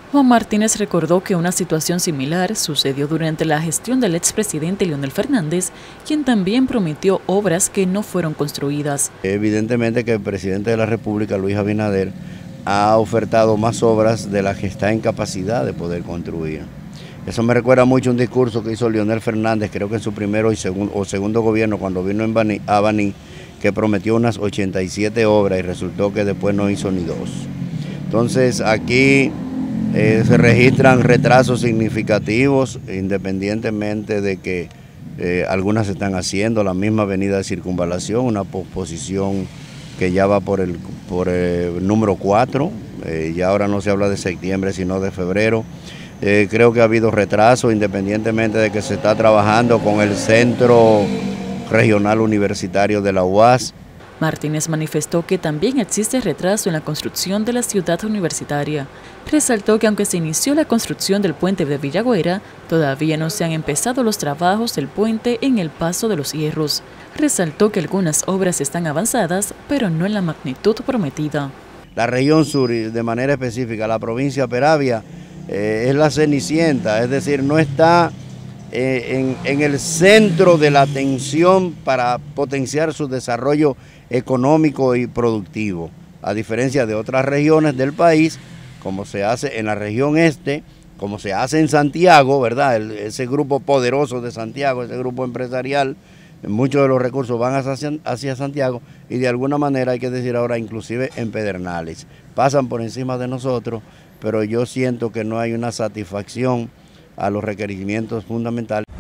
Juan Martínez recordó que una situación similar sucedió durante la gestión del expresidente Leonel Fernández, quien también prometió obras que no fueron construidas. Evidentemente que el presidente de la República, Luis Abinader, ha ofertado más obras de las que está en capacidad de poder construir. Eso me recuerda mucho un discurso que hizo Leonel Fernández, creo que en su primero o segundo gobierno, cuando vino a Baní, que prometió unas 87 obras y resultó que después no hizo ni 2. Entonces aquí se registran retrasos significativos, independientemente de que algunas se están haciendo, la misma avenida de Circunvalación, una posposición que ya va por el número 4, ya ahora no se habla de septiembre sino de febrero. Creo que ha habido retraso, independientemente de que se está trabajando con el Centro Regional Universitario de la UAS. Martínez manifestó que también existe retraso en la construcción de la ciudad universitaria. Resaltó que aunque se inició la construcción del puente de Villagüera, todavía no se han empezado los trabajos del puente en el Paso de los Hierros. Resaltó que algunas obras están avanzadas, pero no en la magnitud prometida. La región sur, de manera específica, la provincia de Peravia, es la cenicienta, es decir, no está en el centro de la atención para potenciar su desarrollo económico y productivo, a diferencia de otras regiones del país, como se hace en la región este, como se hace en Santiago, ¿verdad? Ese grupo poderoso de Santiago, ese grupo empresarial, muchos de los recursos van hacia Santiago y de alguna manera, hay que decir ahora, inclusive en Pedernales. Pasan por encima de nosotros, pero yo siento que no hay una satisfacción a los requerimientos fundamentales.